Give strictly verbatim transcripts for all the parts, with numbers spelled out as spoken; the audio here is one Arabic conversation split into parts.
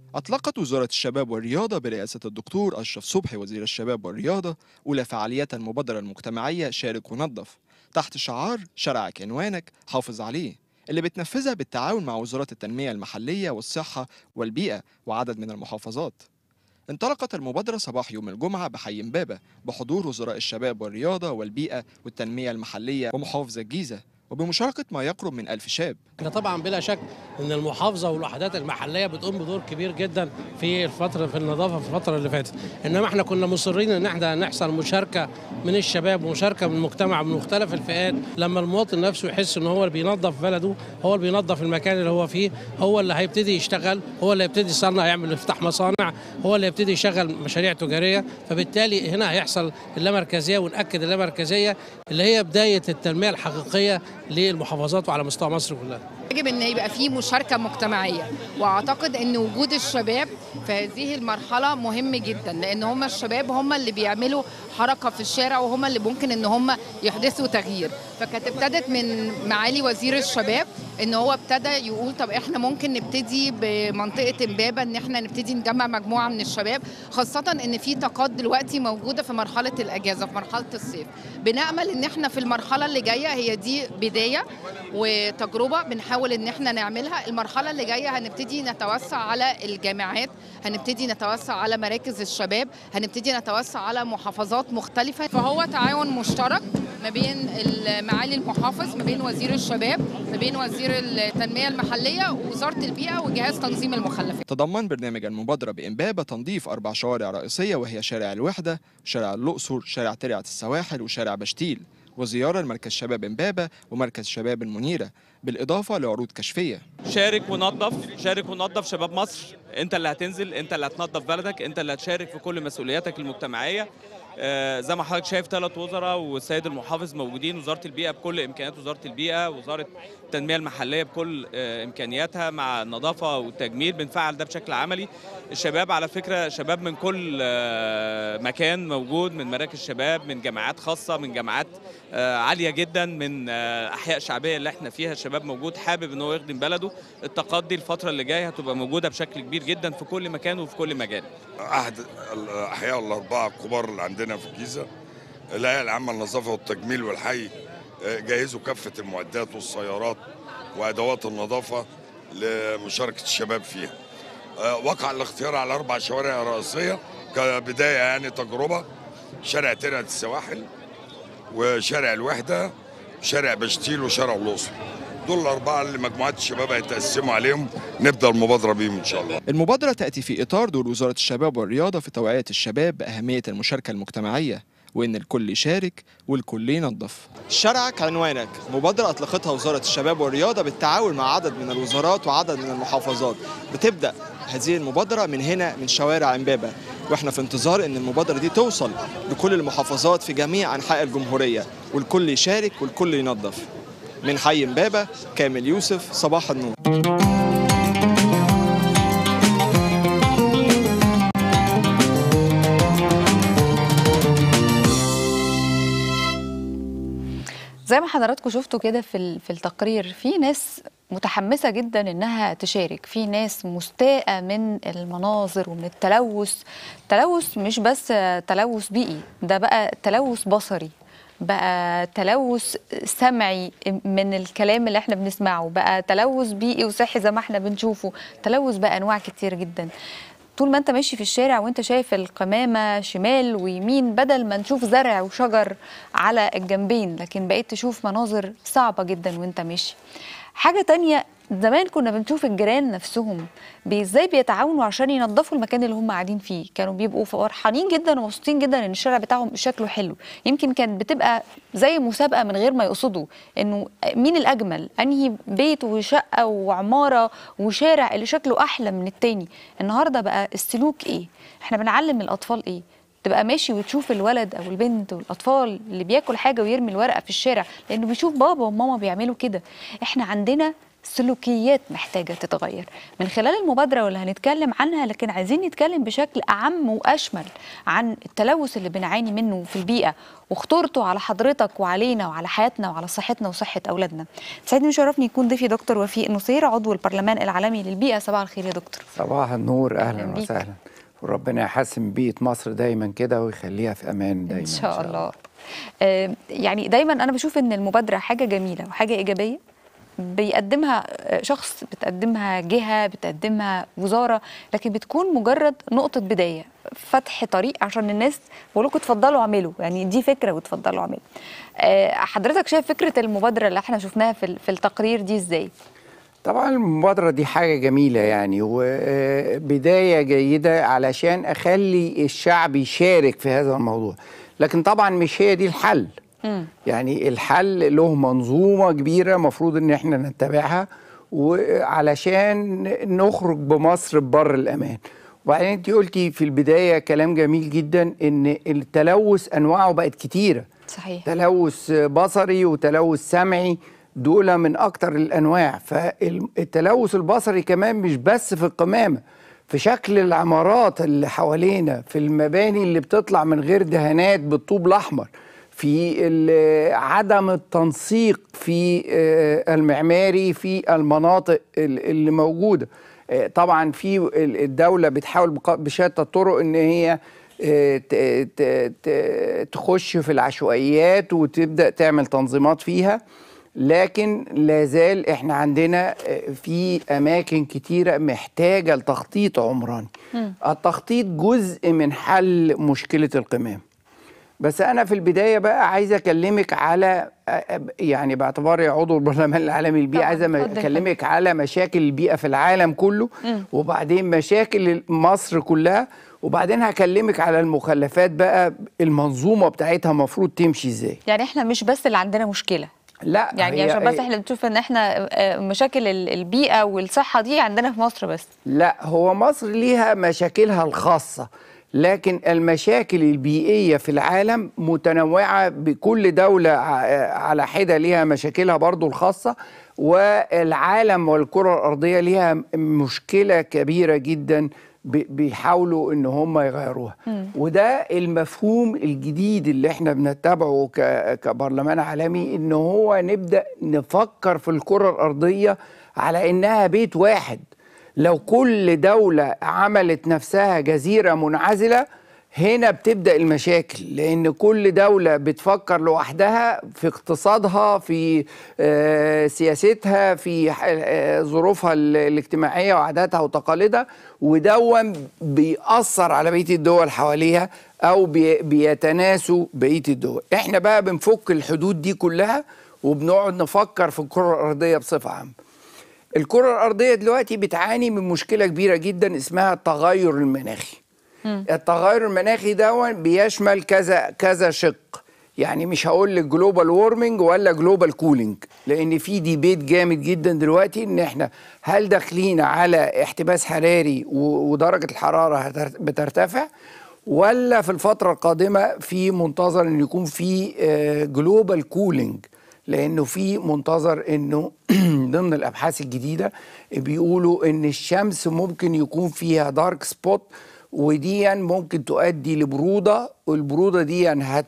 أطلقت وزارة الشباب والرياضة برئاسة الدكتور أشرف صبحي وزير الشباب والرياضة أولى فعاليات المبادرة المجتمعية شارك ونظف تحت شعار شارعك عنوانك حافظ عليه، اللي بتنفذها بالتعاون مع وزارات التنمية المحلية والصحة والبيئة وعدد من المحافظات. انطلقت المبادرة صباح يوم الجمعة بحي إمبابة بحضور وزراء الشباب والرياضة والبيئة والتنمية المحلية ومحافظة الجيزة، وبمشاركة ما يقرب من ألف شاب. احنا طبعا بلا شك ان المحافظه والوحدات المحليه بتقوم بدور كبير جدا في الفتره في النظافه في الفتره اللي فاتت، انما احنا كنا مصرين ان احنا نحصل مشاركه من الشباب ومشاركه من المجتمع من مختلف الفئات. لما المواطن نفسه يحس ان هو اللي بينظف بلده، هو اللي بينظف المكان اللي هو فيه، هو اللي هيبتدي يشتغل، هو اللي هيبتدي يصنع، يعمل يفتح مصانع، هو اللي هيبتدي يشغل مشاريع تجاريه. فبالتالي هنا هيحصل اللامركزيه، ونأكد اللامركزيه اللي هي بدايه التنميه الحقيقيه للمحافظات وعلى مستوى مصر كلها. يجب ان يبقى في مشاركه مجتمعيه، واعتقد ان وجود الشباب في هذه المرحله مهم جدا، لان هم الشباب هم اللي بيعملوا حركه في الشارع، وهم اللي ممكن ان هم يحدثوا تغيير. فكانت ابتدت من معالي وزير الشباب ان هو ابتدى يقول طب احنا ممكن نبتدي بمنطقه امبابه، ان احنا نبتدي نجمع مجموعه من الشباب، خاصه ان في طاقات دلوقتي موجوده في مرحله الاجازه في مرحله الصيف. بنامل ان احنا في المرحله اللي جايه، هي دي بدايه وتجربه بنحاول ان احنا نعملها. المرحله اللي جايه هنبتدي نتوسع على الجامعات، هنبتدي نتوسع على مراكز الشباب، هنبتدي نتوسع على محافظات مختلفه. فهو تعاون مشترك ما بين معالي المحافظ، ما بين وزير الشباب، ما بين وزير التنميه المحليه ووزاره البيئه وجهاز تنظيم المخلفات. تضمن برنامج المبادره بإمبابة تنظيف اربع شوارع رئيسيه، وهي شارع الوحده، شارع الاقصر، شارع ترعه السواحل، وشارع بشتيل، وزياره لمركز شباب إمبابة ومركز شباب المنيره، بالاضافه لعروض كشفيه. شارك ونظف، شارك ونظف شباب مصر. انت اللي هتنزل، انت اللي هتنظف بلدك، انت اللي هتشارك في كل مسؤولياتك المجتمعيه. آه زي ما حضرتك شايف ثلاث وزراء والسيد المحافظ موجودين، وزاره البيئه بكل امكانيات وزاره البيئه، وزاره التنميه المحليه بكل آه امكانياتها، مع النظافه والتجميل بنفعل ده بشكل عملي. الشباب على فكره شباب من كل آه مكان موجود، من مراكز شباب، من جامعات خاصه، من جامعات آه عاليه جدا، من آه احياء شعبيه اللي احنا فيها. الشباب موجود حابب ان هو يخدم بلده. التقدي الفتره اللي جايه هتبقى موجوده بشكل كبير جدا في كل مكان وفي كل مجال. احد الاحياء الاربعه الكبار اللي عندنا في الجيزه، الهيئه العامه للنظافه والتجميل والحي جهزوا كافه المعدات والسيارات وادوات النظافه لمشاركه الشباب فيها. وقع الاختيار على اربع شوارع رئيسيه كبدايه، يعني تجربه: شارع ترعه السواحل، وشارع الوحده، وشارع بشتيل، وشارع الاقصر. دول الأربعة اللي مجموعات الشباب هيتقسموا عليهم، نبدأ المبادرة بيهم إن شاء الله. المبادرة تأتي في إطار دور وزارة الشباب والرياضة في توعية الشباب بأهمية المشاركة المجتمعية، وإن الكل يشارك والكل ينظف. شارعك عنوانك مبادرة أطلقتها وزارة الشباب والرياضة بالتعاون مع عدد من الوزارات وعدد من المحافظات. بتبدأ هذه المبادرة من هنا من شوارع إمبابة، وإحنا في انتظار إن المبادرة دي توصل لكل المحافظات في جميع أنحاء الجمهورية، والكل يشارك والكل ينظف. من حي إمبابة، كامل يوسف، صباح النور. زي ما حضراتكم شفتوا كده في في التقرير، في ناس متحمسة جدا انها تشارك، في ناس مستاءة من المناظر ومن التلوث. تلوث مش بس تلوث بيئي، ده بقى تلوث بصري، بقى تلوث سمعي من الكلام اللي احنا بنسمعه، بقى تلوث بيئي وصحي زي ما احنا بنشوفه، تلوث بقى انواع كتير جدا. طول ما انت ماشي في الشارع وانت شايف القمامة شمال ويمين، بدل ما نشوف زرع وشجر على الجنبين، لكن بقيت تشوف مناظر صعبة جدا وانت ماشي. حاجة تانية، زمان كنا بنشوف الجيران نفسهم ازاي بيتعاونوا عشان ينظفوا المكان اللي هم قاعدين فيه، كانوا بيبقوا فرحانين جدا ومبسوطين جدا ان الشارع بتاعهم شكله حلو. يمكن كانت بتبقى زي مسابقه من غير ما يقصدوا انه مين الاجمل، انهي بيت وشقه وعماره وشارع اللي شكله احلى من التاني. النهارده بقى السلوك ايه؟ احنا بنعلم الاطفال ايه؟ تبقى ماشي وتشوف الولد او البنت والاطفال اللي بياكل حاجه ويرمي الورقه في الشارع لانه بيشوف بابا وماما بيعملوا كده. احنا عندنا سلوكيات محتاجة تتغير من خلال المبادرة واللي هنتكلم عنها، لكن عايزين نتكلم بشكل أعم وأشمل عن التلوث اللي بنعاني منه في البيئة وخطورته على حضرتك وعلينا وعلى حياتنا وعلى صحتنا وصحة أولادنا. سعيدني وشرفني يكون ضيفي دكتور وفيق نصير، عضو البرلمان العالمي للبيئة. صباح الخير يا دكتور. صباح النور، أهلا, أهلاً وسهلا، وربنا يحسن بيئة مصر دايما كده ويخليها في أمان دايما إن شاء, إن شاء الله. آه يعني دايما أنا بشوف إن المبادرة حاجة جميلة وحاجة إيجابية بيقدمها شخص، بتقدمها جهة، بتقدمها وزارة، لكن بتكون مجرد نقطة بداية، فتح طريق عشان الناس بقول لكم اتفضلوا اعملوا، يعني دي فكرة وتفضلوا اعملوا. أه حضرتك شايف فكرة المبادرة اللي احنا شفناها في في التقرير دي ازاي؟ طبعا المبادرة دي حاجة جميلة يعني وبداية جيدة علشان أخلي الشعب يشارك في هذا الموضوع، لكن طبعا مش هي دي الحل. م. يعني الحل له منظومة كبيرة مفروض ان احنا نتبعها وعلشان نخرج بمصر ببر الأمان. وبعدين انت قلتي في البداية كلام جميل جدا ان التلوث أنواعه بقت كتيرة. صحيح. تلوث بصري وتلوث سمعي، دول من أكتر الأنواع. فالتلوث البصري كمان مش بس في القمامة، في شكل العمارات اللي حوالينا، في المباني اللي بتطلع من غير دهانات بالطوب الأحمر، في عدم التنسيق في المعماري في المناطق اللي موجودة. طبعا في الدولة بتحاول بشتى الطرق ان هي تخش في العشوائيات وتبدأ تعمل تنظيمات فيها، لكن لازال احنا عندنا في اماكن كتيرة محتاجة لتخطيط عمراني. التخطيط جزء من حل مشكلة القمام. بس أنا في البداية بقى عايز أكلمك على، يعني باعتباري عضو البرلمان العالمي للبيئة، عايز أكلمك على مشاكل البيئة في العالم كله، م. وبعدين مشاكل مصر كلها، وبعدين هكلمك على المخلفات بقى المنظومة بتاعتها مفروض تمشي إزاي. يعني إحنا مش بس اللي عندنا مشكلة، لا يعني عشان بس احنا بنشوف ان احنا مشاكل البيئة والصحة دي عندنا في مصر بس. لا، هو مصر ليها مشاكلها الخاصة، لكن المشاكل البيئية في العالم متنوعة، بكل دولة على حدة ليها مشاكلها برضو الخاصة، والعالم والكرة الأرضية ليها مشكلة كبيرة جدا بيحاولوا ان هم يغيروها. م. وده المفهوم الجديد اللي احنا بنتبعه كبرلمان عالمي، ان هو نبدأ نفكر في الكرة الأرضية على انها بيت واحد. لو كل دولة عملت نفسها جزيرة منعزلة، هنا بتبدأ المشاكل، لأن كل دولة بتفكر لوحدها في اقتصادها، في سياستها، في ظروفها الاجتماعية وعاداتها وتقاليدها، ودون بيأثر على بقية الدول حواليها أو بيتناسوا بقية الدول. احنا بقى بنفك الحدود دي كلها وبنقعد نفكر في الكرة الأرضية بصفة عامة. الكرة الأرضية دلوقتي بتعاني من مشكلة كبيرة جدا اسمها التغير المناخي. م. التغير المناخي ده بيشمل كذا كذا شق، يعني مش هقول لك جلوبال وورمنج ولا جلوبال كولينج، لأن في ديبيت جامد جدا دلوقتي إن احنا هل داخلين على احتباس حراري ودرجة الحرارة بترتفع، ولا في الفترة القادمة في منتظر إن يكون في جلوبال كولينج، لأنه في منتظر إنه ضمن الأبحاث الجديدة بيقولوا إن الشمس ممكن يكون فيها دارك سبوت، ودي ممكن تؤدي لبرودة، والبرودة دي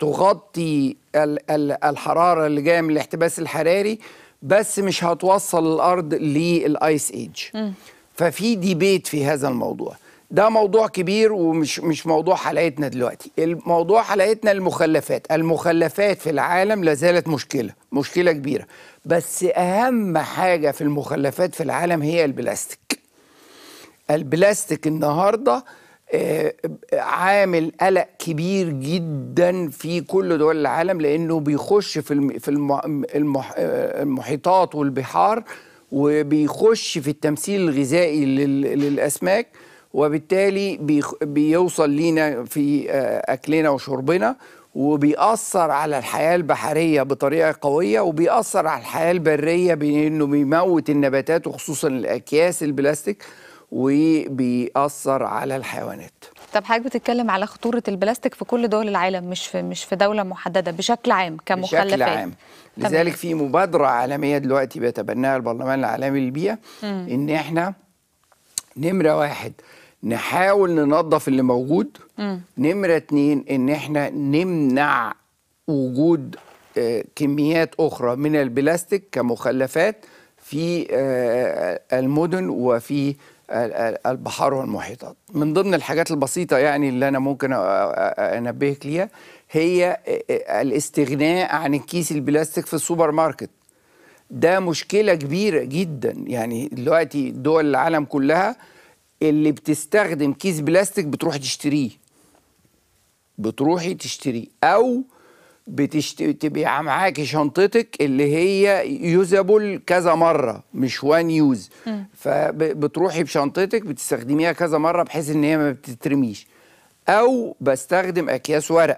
هتغطي الحرارة اللي جاية من الاحتباس الحراري، بس مش هتوصل الأرض للآيس ايج. ففي ديبيت في هذا الموضوع. ده موضوع كبير ومش مش موضوع حلقتنا دلوقتي. الموضوع حلقتنا المخلفات. المخلفات في العالم لازالت مشكلة مشكلة كبيرة، بس أهم حاجة في المخلفات في العالم هي البلاستيك. البلاستيك النهاردة عامل قلق كبير جدا في كل دول العالم، لأنه بيخش في في المحيطات والبحار، وبيخش في التمثيل الغذائي للأسماك، وبالتالي بيوصل لينا في أكلنا وشربنا، وبيأثر على الحياة البحرية بطريقة قوية، وبيأثر على الحياة البرية بأنه بيموت النباتات وخصوصا الأكياس البلاستيك، وبيأثر على الحيوانات. طب حضرتك بتتكلم على خطورة البلاستيك في كل دول العالم، مش في مش في دولة محددة، بشكل عام كمخلفات. بشكل عام. لذلك في مبادرة عالمية دلوقتي بيتبناها البرلمان العالمي للبيئة، ان احنا نمرة واحد نحاول ننظف اللي موجود، مم. نمرة اتنين ان احنا نمنع وجود آه كميات اخرى من البلاستيك كمخلفات في آه المدن وفي البحار والمحيطات. من ضمن الحاجات البسيطة يعني اللي أنا ممكن أنبهك ليها هي الاستغناء عن الكيس البلاستيك في السوبر ماركت. ده مشكلة كبيرة جدا، يعني دلوقتي دول العالم كلها اللي بتستخدم كيس بلاستيك بتروح تشتريه بتروحي تشتريه أو بتشتري تبقى معاكي شنطتك اللي هي يوزابل كذا مره، مش وان يوز، فبتروحي بشنطتك بتستخدميها كذا مره بحيث ان هي ما بتترميش، او بستخدم اكياس ورق.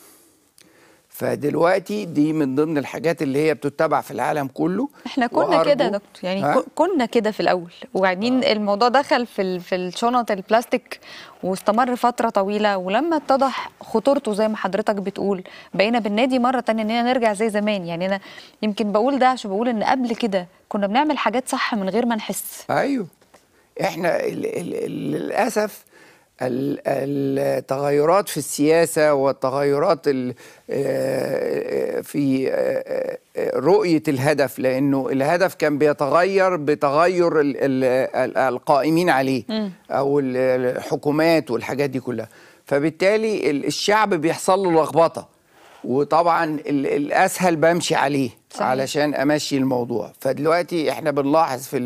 فدلوقتي دي من ضمن الحاجات اللي هي بتتبع في العالم كله. احنا كنا كده يا دكتور، يعني ها؟ كنا كده في الاول، وبعدين آه. الموضوع دخل في في الشنط البلاستيك واستمر فتره طويله، ولما اتضح خطورته زي ما حضرتك بتقول بقينا بالنادي مره ثانيه اننا نرجع زي زمان. يعني انا يمكن بقول ده عشان بقول ان قبل كده كنا بنعمل حاجات صح من غير ما نحس. ايوه احنا للاسف التغيرات في السياسة والتغيرات في رؤية الهدف، لأنه الهدف كان بيتغير بتغير القائمين عليه أو الحكومات والحاجات دي كلها، فبالتالي الشعب بيحصل له لخبطة، وطبعا الأسهل بمشي عليه صحيح. علشان أمشي الموضوع. فدلوقتي احنا بنلاحظ في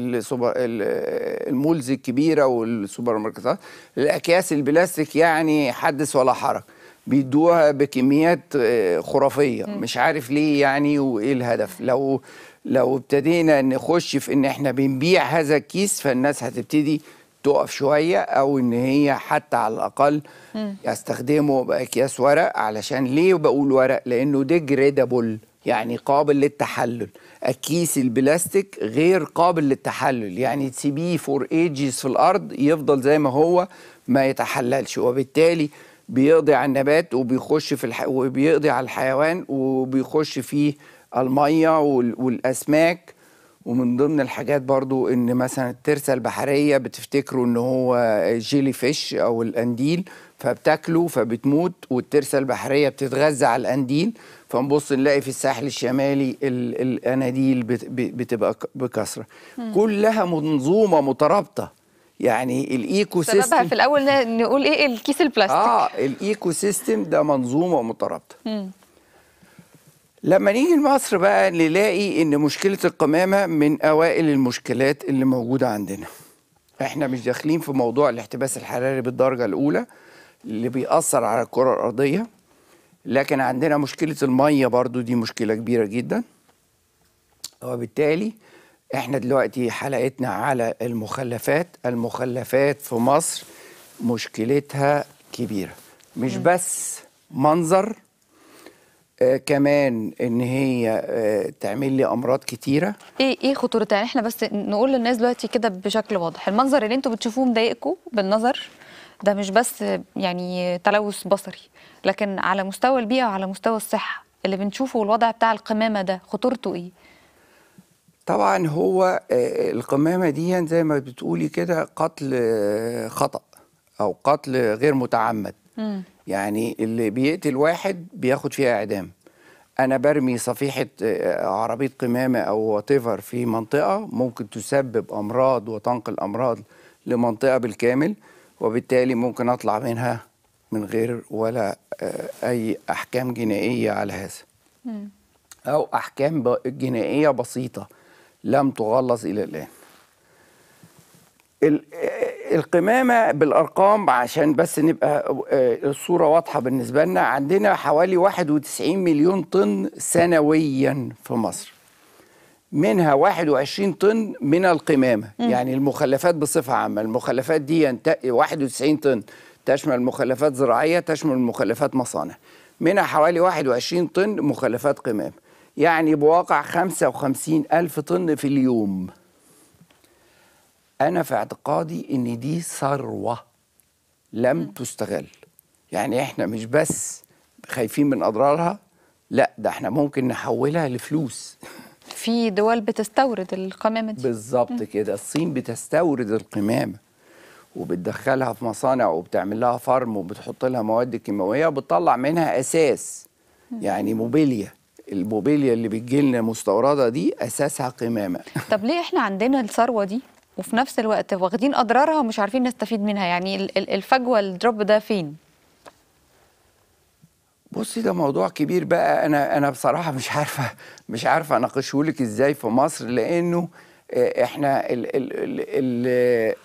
المولز الكبيرة والسوبر ماركتات الأكياس البلاستيك يعني حدث ولا حرج، بيدوها بكميات خرافية. م. مش عارف ليه يعني وإيه الهدف. لو لو ابتدينا نخش في إن احنا بنبيع هذا الكيس فالناس هتبتدي تقف شوية، أو إن هي حتى على الأقل يستخدموا بأكياس ورق. علشان ليه بقول ورق؟ لأنه ديجريدابل، يعني قابل للتحلل. الكيس البلاستيك غير قابل للتحلل، يعني تسيبيه فور ايجز في الأرض يفضل زي ما هو ما يتحللش، وبالتالي بيقضي على النبات وبيخش في الح... وبيقضي على الحيوان وبيخش في المية وال... والأسماك. ومن ضمن الحاجات برضو ان مثلا الترسة البحرية بتفتكروا ان هو جيلي فيش او القنديل، فبتاكله فبتموت، والترسة البحرية بتتغذى على القنديل، فنبص نلاقي في الساحل الشمالي القناديل بتبقى بكثرة. كلها منظومة مترابطة، يعني الايكو سيستم. سببها في الاول نقول ايه؟ الكيس البلاستيك. اه الايكو سيستم ده منظومة مترابطة. م. لما نيجي لمصر بقى نلاقي ان مشكلة القمامة من اوائل المشكلات اللي موجودة عندنا. احنا مش داخلين في موضوع الاحتباس الحراري بالدرجة الاولى اللي بيأثر على الكرة الارضية، لكن عندنا مشكلة المية برضو، دي مشكلة كبيرة جدا. وبالتالي احنا دلوقتي حلقتنا على المخلفات. المخلفات في مصر مشكلتها كبيرة، مش بس منظر، آه كمان ان هي آه تعمل لي امراض كتيره. ايه ايه خطورتها؟ يعني احنا بس نقول للناس دلوقتي كده بشكل واضح، المنظر اللي انتوا بتشوفوه مضايقكم بالنظر ده مش بس يعني تلوث بصري، لكن على مستوى البيئه وعلى مستوى الصحه اللي بنشوفه، والوضع بتاع القمامه ده خطورته ايه؟ طبعا هو آه القمامه دي زي ما بتقولي كده قتل آه خطأ او قتل غير متعمد. م. يعني اللي بيقتل واحد بياخد فيها اعدام. انا برمي صفيحه عربيه قمامه او واتيفر في منطقه ممكن تسبب امراض وتنقل امراض لمنطقه بالكامل، وبالتالي ممكن اطلع منها من غير ولا اي احكام جنائيه على هذا، او احكام جنائيه بسيطه لم تغلظ الى الان. القمامة بالأرقام عشان بس نبقى الصورة واضحة بالنسبة لنا، عندنا حوالي واحد وتسعين مليون طن سنويا في مصر، منها واحد وعشرين طن من القمامة. م. يعني المخلفات بصفة عامة، المخلفات دي واحد وتسعين طن تشمل مخلفات زراعية، تشمل مخلفات مصانع، منها حوالي واحد وعشرين طن مخلفات قمامة، يعني بواقع خمسة وخمسين ألف طن في اليوم. أنا في اعتقادي إن دي ثروة، لم تستغل. يعني احنا مش بس خايفين من اضرارها، لا ده احنا ممكن نحولها لفلوس. في دول بتستورد القمامه دي بالظبط كده. الصين بتستورد القمامه وبتدخلها في مصانع وبتعمل لها فرم وبتحط لها مواد كيماويه وبتطلع منها اساس، يعني موبيليا. الموبيليا اللي بتجي لنا مستورده دي اساسها قمامه. طب ليه احنا عندنا الثروه دي وفي نفس الوقت واخدين اضرارها ومش عارفين نستفيد منها؟ يعني الفجوه الدروب ده فين؟ بصي ده موضوع كبير بقى. انا انا بصراحه مش عارفه مش عارفه اناقشه لك ازاي في مصر، لانه احنا ال ال ال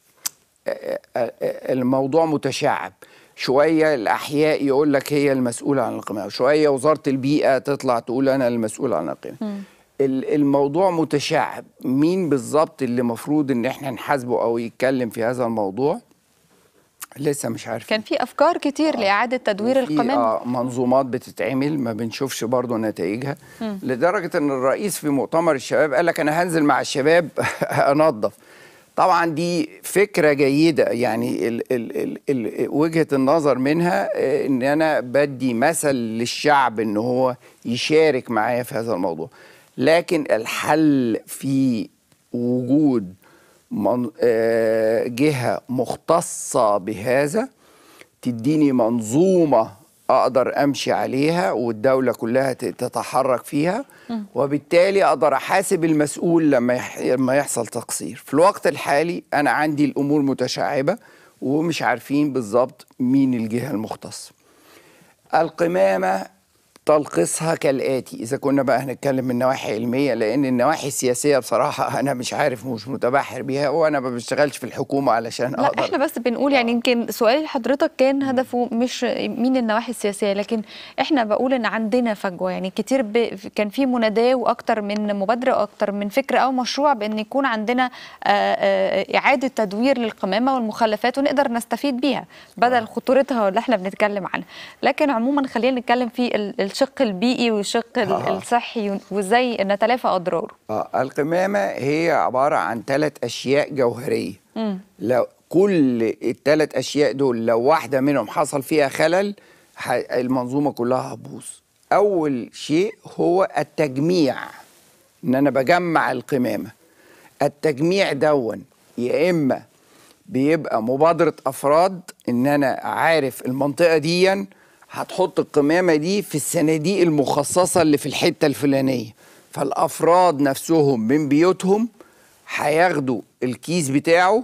الموضوع متشعب شويه. الاحياء يقول لك هي المسؤوله عن القمامه، شويه وزاره البيئه تطلع تقول انا المسؤول عن القمامه. الموضوع متشعب. مين بالظبط اللي مفروض ان احنا نحاسبه او يتكلم في هذا الموضوع لسه مش عارف. كان في افكار كتير آه. لاعاده تدوير القمامه. اه منظومات بتتعمل ما بنشوفش برضو نتائجها، لدرجه ان الرئيس في مؤتمر الشباب قال لك انا هنزل مع الشباب انظف. طبعا دي فكره جيده، يعني ال ال ال ال وجهه النظر منها ان انا بدي مثل للشعب ان هو يشارك معايا في هذا الموضوع. لكن الحل في وجود من جهة مختصة بهذا تديني منظومة أقدر أمشي عليها والدولة كلها تتحرك فيها، وبالتالي أقدر أحاسب المسؤول لما لما يحصل تقصير. في الوقت الحالي أنا عندي الأمور متشعبة ومش عارفين بالظبط مين الجهة المختصة. القمامة تلخيصها كالآتي، إذا كنا بقى هنتكلم من نواحي علمية، لأن النواحي السياسية بصراحة أنا مش عارف مش متبحر بيها وأنا ما بشتغلش في الحكومة علشان لا أقدر. إحنا بس بنقول يعني يمكن سؤال حضرتك كان هدفه مش مين النواحي السياسية، لكن إحنا بقول إن عندنا فجوة. يعني كتير ب... كان في مناداة وأكتر من مبادرة وأكتر من فكرة أو مشروع بأن يكون عندنا إعادة تدوير للقمامة والمخلفات ونقدر نستفيد بيها بدل خطورتها اللي إحنا بنتكلم عنها. لكن عموما خلينا نتكلم في الشق البيئي والشق آه. الصحي وازاي نتلافى اضراره. اه القمامه هي عباره عن ثلاث اشياء جوهريه. مم. لو كل الثلاث اشياء دول لو واحده منهم حصل فيها خلل المنظومه كلها هتبوظ. اول شيء هو التجميع، ان انا بجمع القمامه. التجميع دون يا اما بيبقى مبادره افراد، ان انا عارف المنطقه دي هتحط القمامة دي في الصناديق المخصصة اللي في الحتة الفلانية، فالأفراد نفسهم من بيوتهم هياخدوا الكيس بتاعه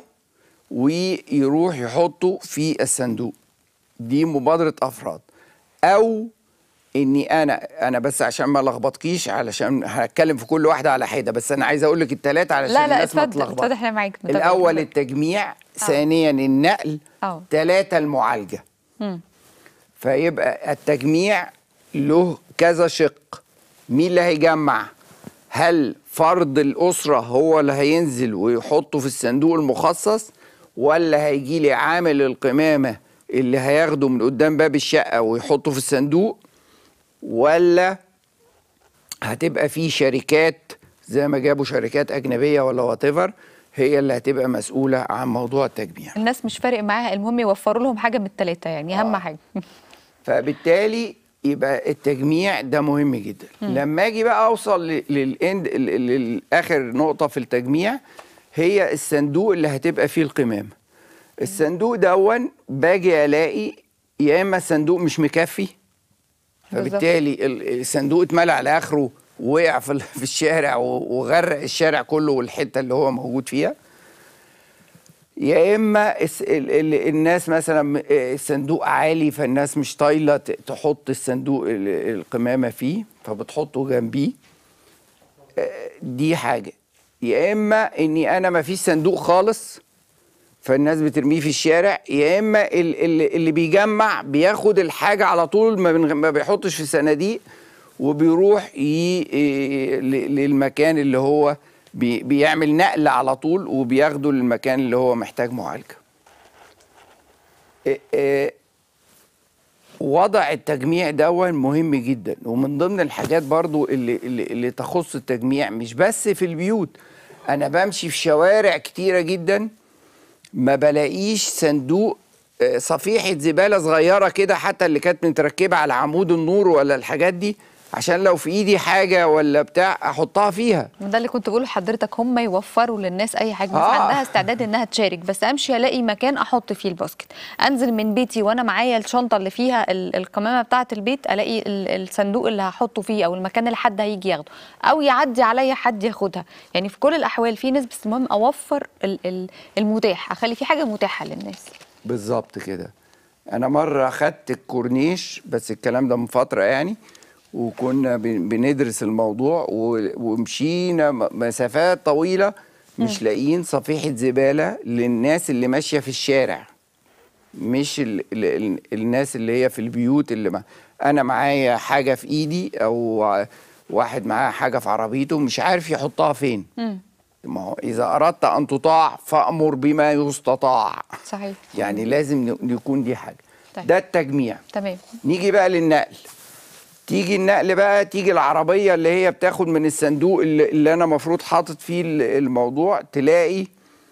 ويروح يحطوا في الصندوق. دي مبادرة أفراد. أو إني أنا أنا بس عشان ما لخبطكيش، علشان هتكلم في كل واحدة على حدة، بس أنا عايز أقول لك التلاتة علشان لا لا الناس ما تلخبط. لا لا احنا معاك. الأول التجميع، أوه. ثانيا النقل، أوه. ثلاثة المعالجة. م. فيبقى التجميع له كذا شق. مين اللي هيجمع؟ هل فرد الأسرة هو اللي هينزل ويحطه في الصندوق المخصص، ولا هيجي لي عامل القمامة اللي هياخده من قدام باب الشقة ويحطه في الصندوق، ولا هتبقى في شركات زي ما جابوا شركات أجنبية ولا واتيفر هي اللي هتبقى مسؤولة عن موضوع التجميع؟ الناس مش فارق معاها، المهم يوفروا لهم حاجة من الثلاثة، يعني أهم آه. حاجة. فبالتالي يبقى التجميع ده مهم جدا. م. لما اجي بقى اوصل للاند للاخر نقطه في التجميع هي الصندوق اللي هتبقى فيه القمامه. الصندوق دون باجي الاقي يا اما الصندوق مش مكفي، فبالتالي الصندوق اتملى على اخره ووقع في الشارع وغرق الشارع كله والحته اللي هو موجود فيها، يا اما الناس مثلا الصندوق عالي فالناس مش طايله تحط الصندوق القمامه فيه فبتحطه جنبيه. دي حاجه. يا اما اني انا ما فيش صندوق خالص فالناس بترميه في الشارع، يا اما اللي بيجمع بياخد الحاجه على طول ما بيحطش في صناديق وبيروح للمكان اللي هو بي بيعمل نقل على طول وبياخده للمكان اللي هو محتاج معالجة. إيه إيه وضع التجميع ده مهم جدا، ومن ضمن الحاجات برضو اللي, اللي, اللي تخص التجميع مش بس في البيوت. أنا بمشي في شوارع كتيرة جدا ما بلاقيش صندوق صفيحه زباله صغيره كده، حتى اللي كانت متركبه على عمود النور ولا الحاجات دي، عشان لو في ايدي حاجه ولا بتاع احطها فيها. ده اللي كنت بقوله لحضرتك، هم يوفروا للناس اي حاجه. الناس آه. عندها استعداد انها تشارك، بس امشي الاقي مكان احط فيه الباسكت، انزل من بيتي وانا معايا الشنطه اللي فيها القمامه بتاعه البيت، الاقي الصندوق اللي هحطه فيه او المكان اللي حد هيجي ياخده، او يعدي عليا حد ياخدها. يعني في كل الاحوال في ناس، بس المهم اوفر المتاح، اخلي في حاجه متاحه للناس. بالظبط كده. انا مره خدت الكورنيش، بس الكلام ده من فتره يعني، وكنا بندرس الموضوع ومشينا مسافات طويله مش لاقيين صفيحه زباله للناس اللي ماشيه في الشارع، مش ال ال الناس اللي هي في البيوت. اللي ما انا معايا حاجه في ايدي او واحد معاه حاجه في عربيته مش عارف يحطها فين. م. ما هو اذا اردت ان تطاع فامر بما يستطاع. صحيح. يعني لازم يكون دي حاجه. طيب. ده التجميع. تمام. نيجي بقى للنقل. تيجي النقل بقى، تيجي العربيه اللي هي بتاخد من الصندوق اللي, اللي انا مفروض حاطط فيه الموضوع، تلاقي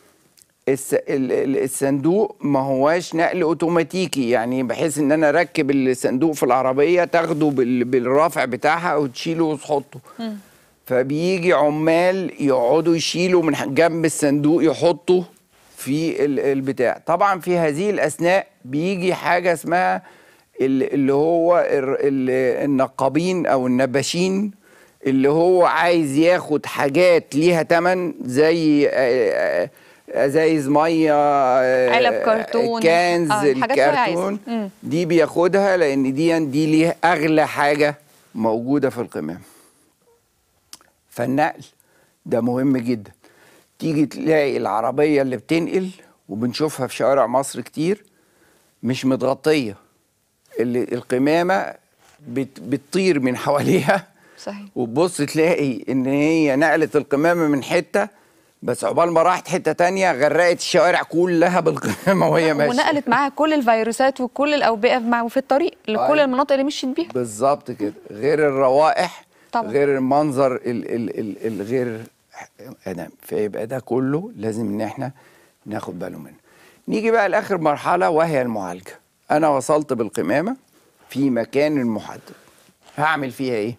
الصندوق ما هواش نقل اوتوماتيكي، يعني بحيث ان انا اركب الصندوق في العربيه تاخده بالرافع بتاعها او تشيله وتحطه. م. فبيجي عمال يقعدوا يشيلوا من جنب الصندوق يحطوا في البتاع. طبعا في هذه الاثناء بيجي حاجه اسمها اللي هو النقابين او النباشين، اللي هو عايز ياخد حاجات ليها تمن زي ازايز ميه، علب كرتون، كنز، آه الكرتون دي بياخدها، لان دي دي ليها اغلى حاجه موجوده في القمامه. فالنقل ده مهم جدا. تيجي تلاقي العربيه اللي بتنقل، وبنشوفها في شوارع مصر كتير، مش متغطيه، اللي القمامه بت بتطير من حواليها. صحيح. وتبص تلاقي ان هي نقلت القمامه من حته، بس عقبال ما راحت حته تانية غرقت الشوارع كلها بالقمامه وهي ماشيه، ونقلت معاها كل الفيروسات وكل الاوبئه مع في الطريق لكل المناطق اللي مشيت بيها. بالظبط كده. غير الروائح طبعا، غير المنظر ال ال ال الغير ادم. فيبقى ده كله لازم ان احنا ناخد باله منه. نيجي بقى لاخر مرحله وهي المعالجه. انا وصلت بالقمامه في مكان محدد، هعمل فيها ايه؟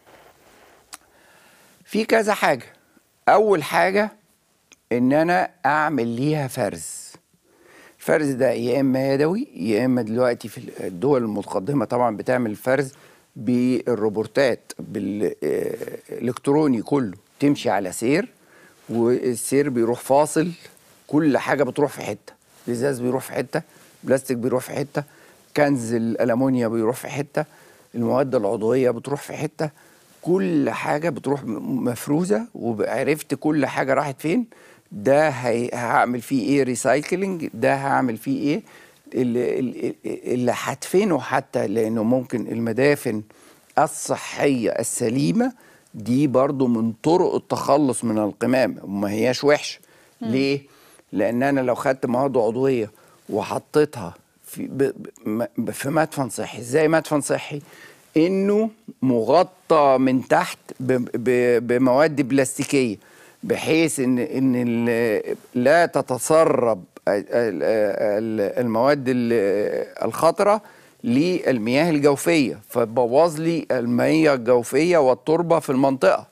في كذا حاجه. اول حاجه ان انا اعمل ليها فرز. الفرز ده يا اما يدوي، يا اما دلوقتي في الدول المتقدمه طبعا بتعمل فرز بالروبورتات، بالالكتروني كله، تمشي على سير والسير بيروح فاصل، كل حاجه بتروح في حته، الازاز بيروح في حته، بلاستيك بيروح في حته، كنز الالومنيا بيروح في حته، المواد العضويه بتروح في حته، كل حاجه بتروح مفروزه، وعرفت كل حاجه راحت فين. ده هعمل فيه ايه ريسايكلينج، ده هعمل فيه ايه اللي, اللي هدفنه، حتى لانه ممكن المدافن الصحيه السليمه دي برضو من طرق التخلص من القمامه، وما هياش وحشه. ليه؟ لان انا لو خدت مواد عضويه وحطيتها في في مدفن صحي. ازاي مدفن صحي؟ انه مغطى من تحت بمواد بلاستيكيه، بحيث ان ان لا تتسرب المواد الخطره للمياه الجوفيه، فتبوظ لي المياه الجوفيه والتربه في المنطقه.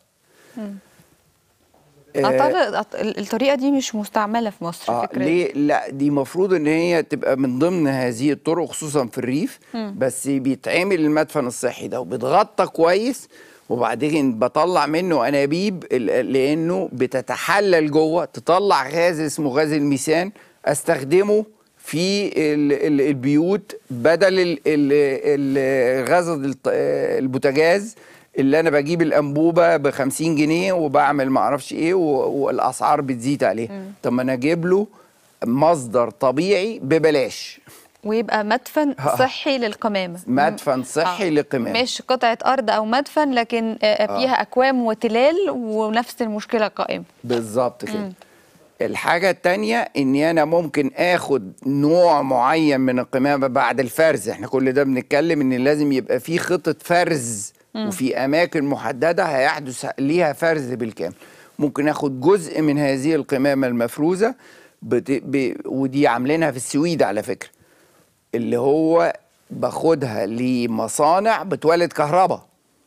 اعتقد الطريقه دي مش مستعمله في مصر. آه فكرة ليه؟ لا، دي المفروض ان هي تبقى من ضمن هذه الطرق، خصوصا في الريف. م. بس بيتعمل المدفن الصحي ده وبيتغطى كويس، وبعدين بطلع منه انابيب لانه بتتحلل جوه، تطلع غاز اسمه غاز الميثان، استخدمه في البيوت بدل الغاز البوتاجاز اللي انا بجيب الانبوبه ب خمسين جنيه وبعمل ما اعرفش ايه والاسعار بتزيد عليه. طب ما انا اجيب له مصدر طبيعي ببلاش، ويبقى مدفن صحي للقمامه. مدفن صحي آه. للقمامه، مش قطعه ارض او مدفن، لكن فيها آه. اكوام وتلال ونفس المشكله قائمه. بالظبط كده. م. الحاجة التانية اني انا ممكن اخد نوع معين من القمامة بعد الفرز. احنا كل ده بنتكلم ان لازم يبقى في خطة فرز، م. وفي اماكن محددة هيحدث ليها فرز بالكامل. ممكن اخد جزء من هذه القمامة المفروزة بت... ب... ودي عاملينها في السويد على فكرة، اللي هو باخدها لمصانع بتولد كهرباء،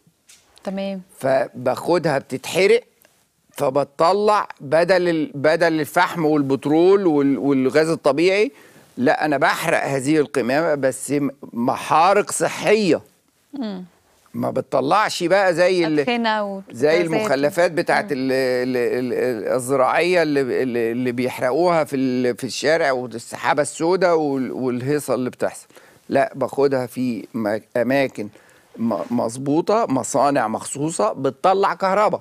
تمام. فباخدها بتتحرق، فبتطلع بدل ال- بدل الفحم والبترول وال- والغاز الطبيعي، لا انا بحرق هذه القمامه بس م- محارق صحيه. مم. ما بتطلعش بقى زي ال- أدخنة زي وغازات. المخلفات بتاعت ال ال ال الزراعيه اللي اللي اللي بيحرقوها في ال- في الشارع والسحابه السوداء وال- والهيصه اللي بتحصل. لا، باخدها في م- اماكن م- مظبوطه، مصانع مخصوصه بتطلع كهرباء.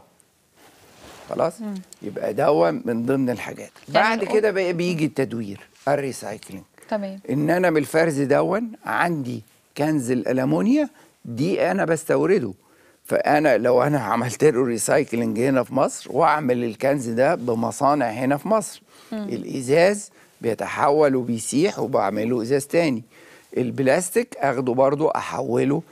خلاص. يبقى دوا من ضمن الحاجات. بعد نقول- كده بقى بيجي التدوير، الريسايكلينج. تمام. ان انا من الفرز دون عندي كنز الالمونيا دي انا بستورده، فانا لو انا عملت له ريسايكلينج هنا في مصر واعمل الكنز ده بمصانع هنا في مصر، مم. الازاز بيتحول وبيسيح وبعمله ازاز تاني، البلاستيك اخده برضو احوله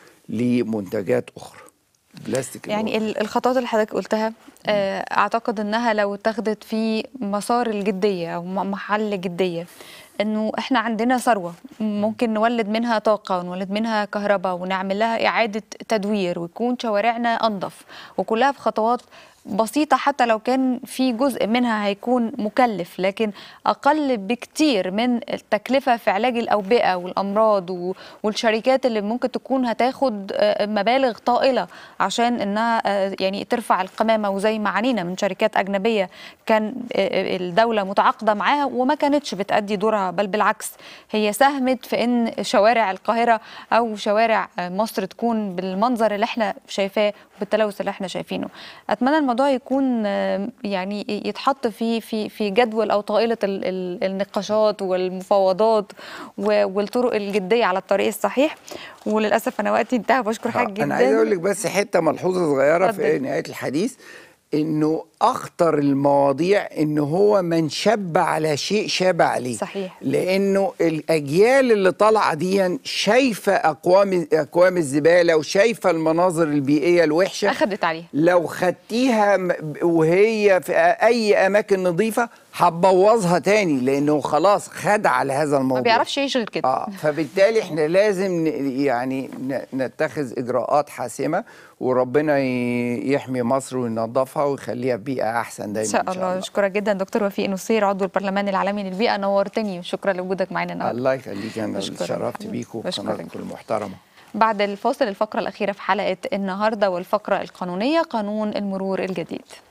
لمنتجات اخرى. بلاستيك يعني ال- الخطوات اللي حضرتك قلتها آه، اعتقد انها لو اتخذت في مسار الجديه او م- محل جديه، انه احنا عندنا ثروه ممكن نولد منها طاقه ونولد منها كهرباء ونعمل لها اعاده تدوير ويكون شوارعنا انظف، وكلها في خطوات بسيطة، حتى لو كان في جزء منها هيكون مكلف لكن أقل بكتير من التكلفة في علاج الأوبئة والأمراض و- والشركات اللي ممكن تكون هتاخد آه، مبالغ طائلة عشان إنها آه، يعني ترفع القمامة. وزي ما عانينا من شركات أجنبية كان آه، الدولة متعاقدة معاها وما كانتش بتأدي دورها، بل بالعكس هي ساهمت في إن شوارع القاهرة أو شوارع آه، مصر تكون بالمنظر اللي احنا شايفاه بالتلوث اللي احنا شايفينه. اتمنى الموضوع يكون آه، يعني يتحط في في في جدول او طائله ال- ال- النقاشات والمفاوضات و- والطرق الجديه على الطريق الصحيح. وللاسف انا وقتي انتهى، بشكر حضرتك جدا. انا عايز اقول لك بس حته ملحوظه صغيره في اتفضل. نهايه الحديث، انه اخطر المواضيع ان هو من شب على شيء شاب عليه. صحيح. لانه الاجيال اللي طالعه دي شايفه اقوام اكوام الزباله وشايفه المناظر البيئيه الوحشه، اخذت عليها. لو خدتيها م- وهي في اي اماكن نظيفه هتبوظها تاني، لانه خلاص خد على هذا الموضوع، ما بيعرفش يعيش غير كده. اه فبالتالي احنا لازم ن- يعني ن- نتخذ اجراءات حاسمه، وربنا ي- يحمي مصر وينظفها ويخليها بيئه احسن دايما ان شاء الله. اشكرك جدا دكتور وفيق نصير، عضو البرلمان العالمي للبيئه، نورتني، شكرا لوجودك معانا النهارده. الله يخليك، انا بشكرك. شرفت بيكم بشكرك. وقناتكم المحترمه. بعد الفاصل الفقره الاخيره في حلقه النهارده والفقره القانونيه، قانون المرور الجديد.